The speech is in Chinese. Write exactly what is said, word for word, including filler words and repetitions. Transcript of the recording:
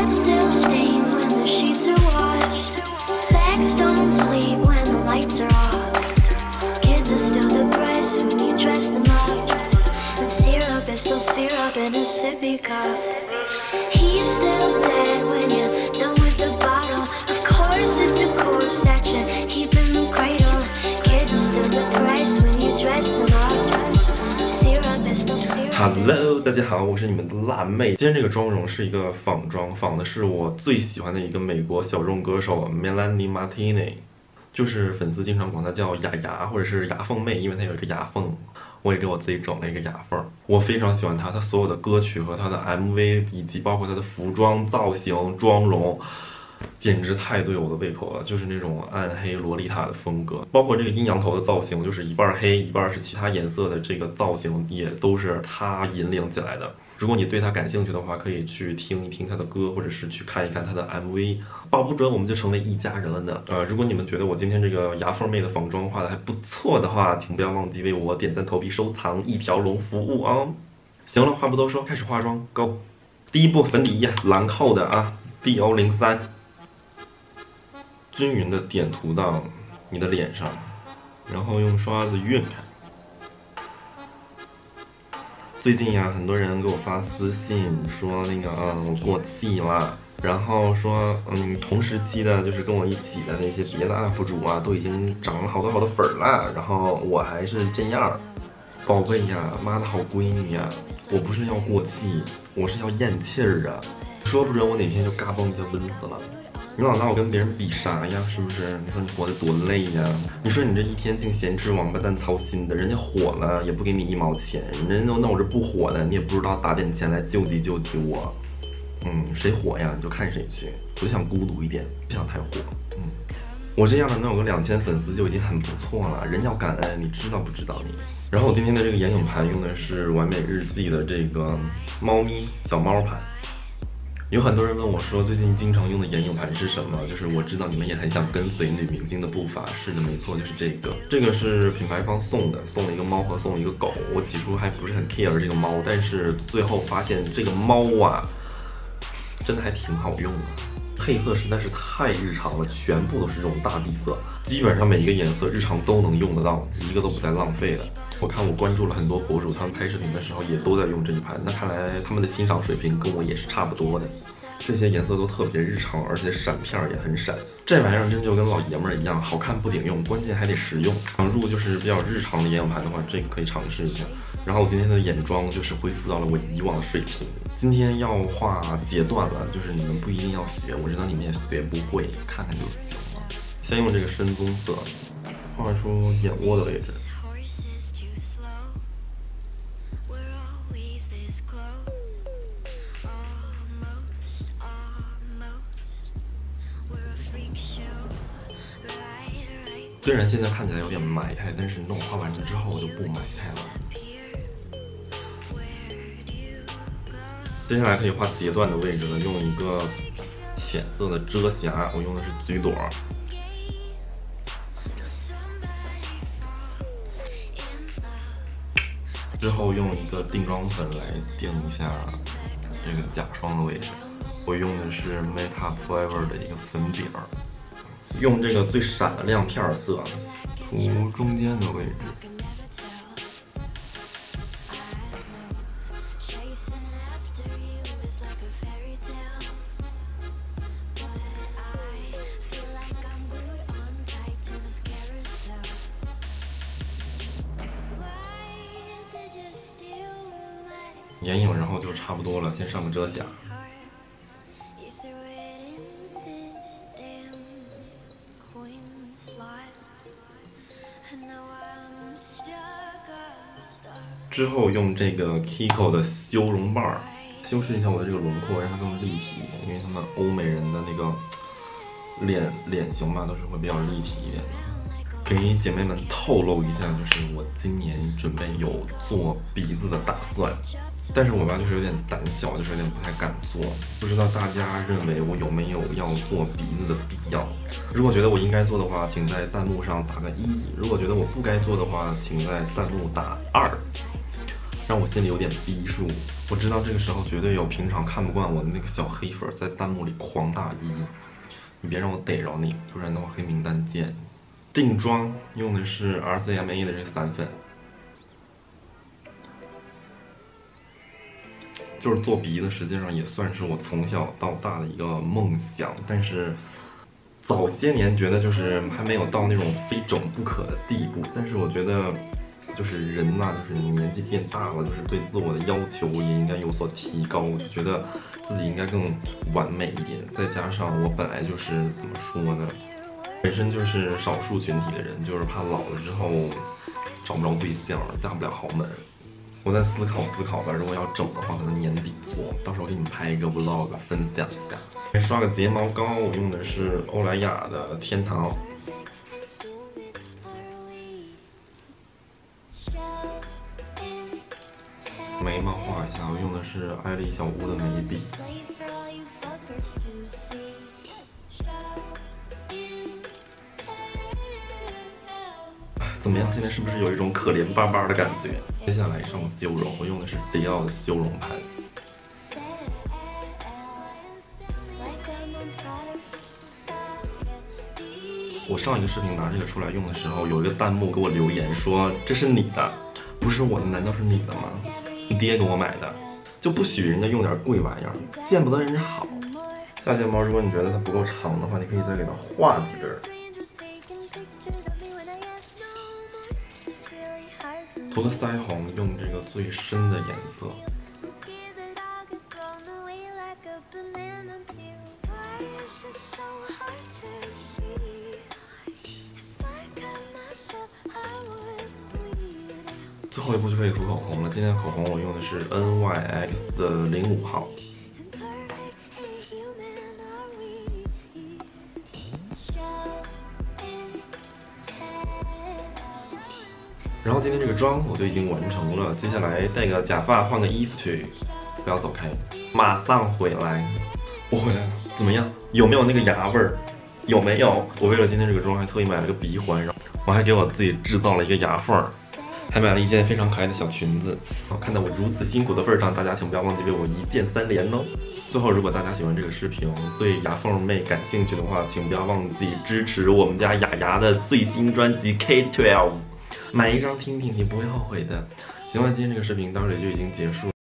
Bed still stains when the sheets are washed. Sex don't sleep when the lights are off. Kids are still depressed when you dress them up. And syrup is still syrup in a sippy cup. He's still dead when you're done with the bottle. Of course it's a corpse that you keep in the cradle. Kids are still depressed when you dress them up. Syrup is still syrup. Hello， 大家好，我是你们的辣妹。今天这个妆容是一个仿妆，仿的是我最喜欢的一个美国小众歌手 Melanie Martinez， 就是粉丝经常管她叫雅雅或者是牙缝妹，因为她有一个牙缝。我也给我自己整了一个牙缝。我非常喜欢她，她所有的歌曲和她的 M V， 以及包括她的服装造型、妆容，简直太对我的胃口了。就是那种暗黑洛丽塔的风格，包括这个阴阳头的造型，就是一半黑一半是其他颜色的这个造型，也都是她引领起来的。如果你对她感兴趣的话，可以去听一听她的歌，或者是去看一看她的 M V， 保不准我们就成为一家人了呢。呃，如果你们觉得我今天这个牙缝妹的仿妆画的还不错的话，请不要忘记为我点赞、投币、收藏，一条龙服务啊！行了，话不多说，开始化妆 ，Go！ 第一步粉底液，兰蔻的啊 ，D O 零三，均匀的点涂到你的脸上，然后用刷子晕开。最近呀，很多人给我发私信说那个，嗯，我过气了，然后说，嗯，同时期的，就是跟我一起的那些别的 U P 主啊，都已经涨了好多好多粉了，然后我还是这样。宝贝呀，妈的好闺女呀，我不是要过气，我是要咽气儿啊，说不准我哪天就嘎嘣一下温死了。你老拿我跟别人比啥呀？是不是？你说你活得多累呀？你说你这一天净闲吃王八蛋操心的，人家火了也不给你一毛钱，人家那我这不火的，你也不知道打点钱来救济救济我。嗯，谁火呀你就看谁去。我就想孤独一点，不想太火。嗯，我这样的能有个两千粉丝就已经很不错了，人要感恩，你知道不知道你？然后我今天的这个眼影盘用的是完美日记的这个猫咪小猫盘。有很多人问我说，最近经常用的眼影盘是什么？就是我知道你们也很想跟随女明星的步伐，是的，没错，就是这个。这个是品牌方送的，送了一个猫和送了一个狗。我起初还不是很 care 这个猫，但是最后发现这个猫啊，真的还挺好用的。配色实在是太日常了，全部都是这种大地色，基本上每一个颜色日常都能用得到，一个都不带浪费的。我看我关注了很多博主，他们拍视频的时候也都在用这一盘，那看来他们的欣赏水平跟我也是差不多的。这些颜色都特别日常，而且闪片也很闪。这玩意儿真就跟老爷们儿一样，好看不顶用，关键还得实用。想入就是比较日常的眼影盘的话，这个可以尝试一下。然后我今天的眼妆就是恢复到了我以往的水平。今天要画截断了，就是你们不一定要学，我知道你们也学不会，看看就行了。先用这个深棕色画出眼窝的位置。虽然现在看起来有点埋汰，但是等我画完之后我就不埋汰了。接下来可以画截断的位置了，用一个浅色的遮瑕，我用的是橘朵。之后用一个定妆粉来定一下这个假双的位置，我用的是 Make Up Forever 的一个粉饼。用这个最闪的亮片色涂中间的位置，眼影然后就差不多了，先上个遮瑕。之后用这个 Kiko 的修容棒修饰一下我的这个轮廓，让它更立体一点，因为他们欧美人的那个脸脸型嘛，都是会比较立体一点的。给姐妹们透露一下，就是我今年准备有做鼻子的打算，但是我吧就是有点胆小，就是有点不太敢做，不知道大家认为我有没有要做鼻子的必要？如果觉得我应该做的话，请在弹幕上打个一；如果觉得我不该做的话，请在弹幕打二。 让我心里有点逼数。我知道这个时候绝对有平常看不惯我的那个小黑粉在弹幕里狂打一，你别让我逮着你，不然的话黑名单见。定妆用的是 R C M A 的这个散粉，就是做鼻子，实际上也算是我从小到大的一个梦想，但是早些年觉得就是还没有到那种非整不可的地步，但是我觉得就是人呐、啊，就是你年纪变大了，就是对自我的要求也应该有所提高，我就觉得自己应该更完美一点，再加上我本来就是怎么说呢，本身就是少数群体的人，就是怕老了之后找不着对象，嫁不了豪门。我在思考思考吧，如果要整的话，可能年底做，到时候给你们拍一个 vlog 分享一下。刷个睫毛膏，我用的是欧莱雅的天堂。眉毛画一下，我用的是爱丽小屋的眉笔。怎么样？现在是不是有一种可怜巴巴的感觉？接下来上修容，我用的是迪奥的修容盘。我上一个视频拿这个出来用的时候，有一个弹幕给我留言说：“这是你的，不是我的，难道是你的吗？你爹给我买的，就不许人家用点贵玩意儿，见不得人家好。”下睫毛，如果你觉得它不够长的话，你可以再给它画几根。涂个腮红，用这个最深的颜色。最后一步就可以涂口红了。今天口红我用的是 N Y X 的零五号。然后今天这个妆我就已经完成了，接下来戴个假发，换个衣服去，不要走开，马上回来。我回来了，怎么样？有没有那个牙味儿？有没有？我为了今天这个妆还特意买了个鼻环，然后我还给我自己制造了一个牙缝，还买了一件非常可爱的小裙子。看在我如此辛苦的份上，大家请不要忘记为我一键三连哦。最后，如果大家喜欢这个视频，对牙缝妹感兴趣的话，请不要忘记支持我们家雅雅的最新专辑 K 十二。买一张听听，你不会后悔的。行了，今天这个视频到这里就已经结束了。